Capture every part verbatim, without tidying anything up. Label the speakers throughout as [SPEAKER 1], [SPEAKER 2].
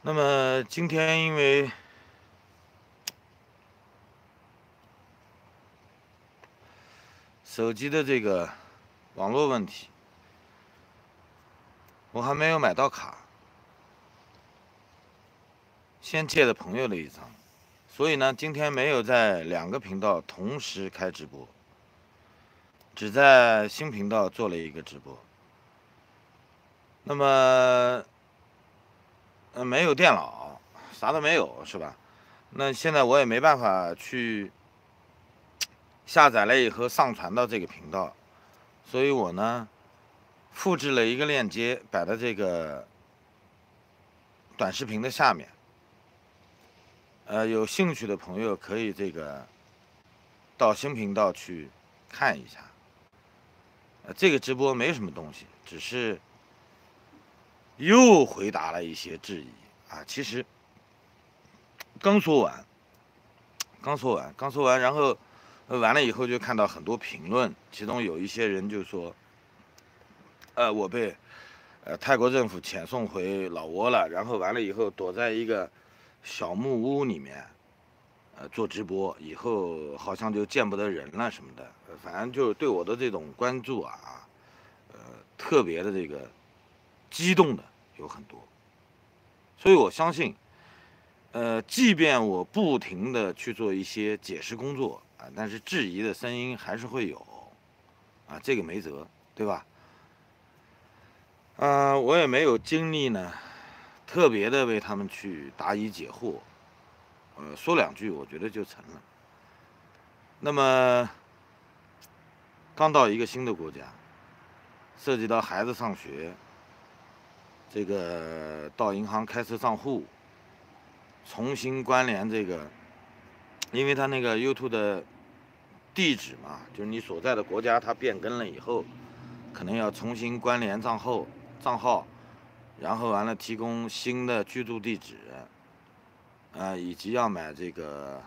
[SPEAKER 1] 那么今天因为手机的这个网络问题，我还没有买到卡，先借的朋友的一张，所以呢，今天没有在两个频道同时开直播，只在新频道做了一个直播。那么，呃，没有电脑，啥都没有，是吧？那现在我也没办法去下载了以后上传到这个频道，所以我呢，复制了一个链接，摆在这个短视频的下面。呃，有兴趣的朋友可以这个到新频道去看一下。呃，这个直播没什么东西，只是又回答了一些质疑啊。其实刚说完，刚说完，刚说完，然后呃完了以后就看到很多评论，其中有一些人就说，呃，我被呃泰国政府遣送回老挝了，然后完了以后躲在一个小木屋里面，呃做直播，以后好像就见不得人了什么的，呃反正就是对我的这种关注啊，呃特别的这个激动的有很多，所以我相信，呃，即便我不停的去做一些解释工作啊，但是质疑的声音还是会有，啊，这个没辙，对吧？呃，我也没有精力呢，特别的为他们去答疑解惑，呃，说两句我觉得就成了。那么刚到一个新的国家，涉及到孩子上学，这个到银行开设账户，重新关联这个，因为他那个 YouTube 的地址嘛，就是你所在的国家它变更了以后，可能要重新关联账号账号，然后完了提供新的居住地址，呃，以及要买这个，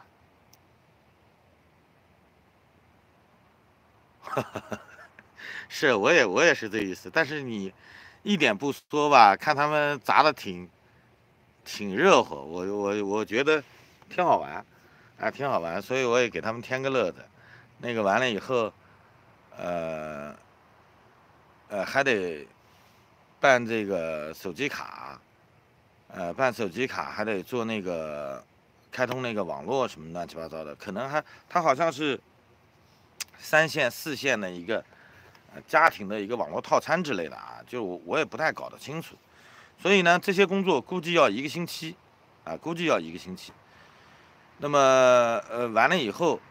[SPEAKER 1] 是我也我也是这意思，但是你一点不说吧，看他们砸的挺挺热乎，我我我觉得挺好玩，啊，挺好玩，所以我也给他们添个乐子。那个完了以后，呃呃，还得办这个手机卡，呃，办手机卡还得做那个开通那个网络什么乱七八糟的，可能还它好像是三线四线的一个呃家庭的一个网络套餐之类的啊，就我我也不太搞得清楚。所以呢，这些工作估计要一个星期，啊，估计要一个星期。那么呃完了以后，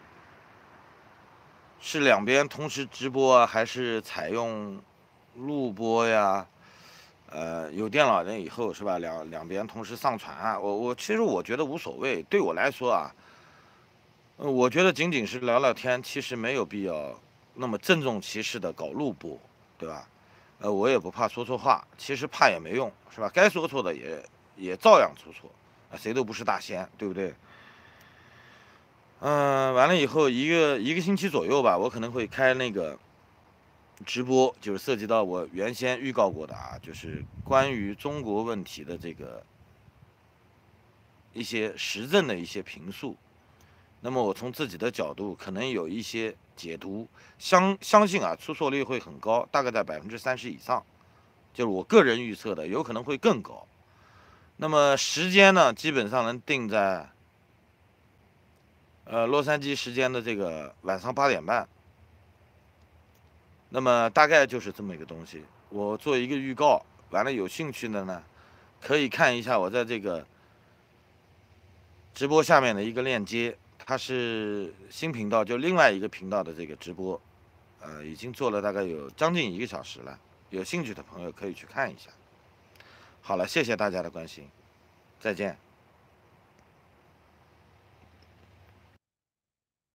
[SPEAKER 1] 是两边同时直播啊，还是采用录播呀？呃，有电脑了以后是吧？两两边同时上传啊，我我其实我觉得无所谓，对我来说啊，呃我觉得仅仅是聊聊天，其实没有必要那么郑重其事的搞录播，对吧？呃，我也不怕说错话，其实怕也没用，是吧？该说错的也也照样出错，啊，谁都不是大仙，对不对？嗯、完了以后一个一个星期左右吧，我可能会开那个直播，就是涉及到我原先预告过的啊，就是关于中国问题的这个一些时政的一些评述。那么我从自己的角度可能有一些解读，相相信啊出错率会很高，大概在百分之三十以上，就是我个人预测的，有可能会更高。那么时间呢，基本上能定在呃洛杉矶时间的这个晚上八点半。那么大概就是这么一个东西，我做一个预告，完了有兴趣的呢，可以看一下我在这个直播下面的一个链接，它是新频道，就另外一个频道的这个直播，呃，已经做了大概有将近一个小时了，有兴趣的朋友可以去看一下。好了，谢谢大家的关心，再见。